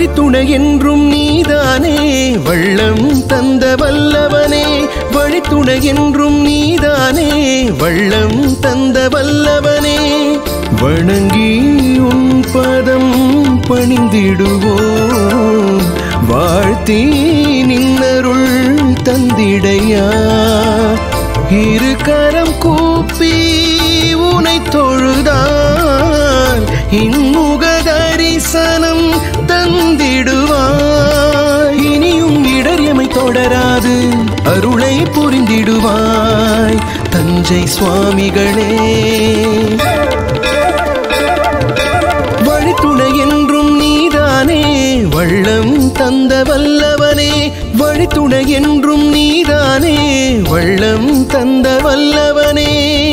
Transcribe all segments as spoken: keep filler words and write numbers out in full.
வழித்துணை என்றும் நீதானே வள்ளம் தந்த வல்லவனே வழித்துணை என்றும் நீதானே வள்ளம் தந்த வல்லவனே வணங்கி உன் பதம் பணிந்திடுவோம் வாழ்த்தி நின்னருள் தந்திடையா இரு கரம் கூப்பி உனை தொழுதான் இன்முக தரிசனம் தந்திடுவாய் இனியும் இடர் எமை தொடராது அருளை புரிந்திடுவாய் தஞ்சை சுவாமிகளே வழித்துணை என்றும் நீதானே வள்ளம் தந்த வல்லவனே வழித்துணை என்றும் நீதானே வள்ளம் தந்த வல்லவனே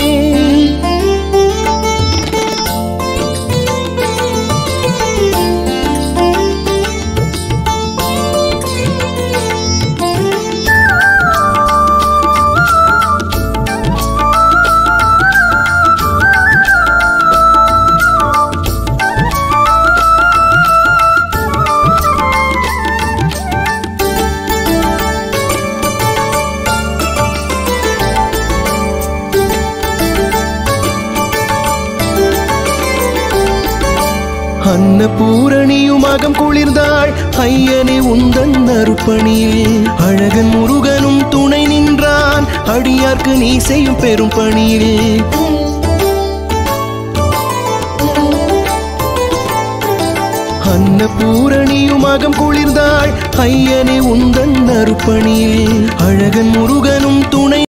அன்னபூரணியுமாகம் குளிர்ந்தாள் ஐயனே உந்தன் அருப்பணியில் அழகன் முருகனும் துணை நின்றான் அடியார்க்கு நீ செய்யும் பெரும் பணியில் அன்னபூரணியுமாகம் குளிர்ந்தாள் ஐயனே உந்தன் அருப்பணியில் அழகன் முருகனும் துணை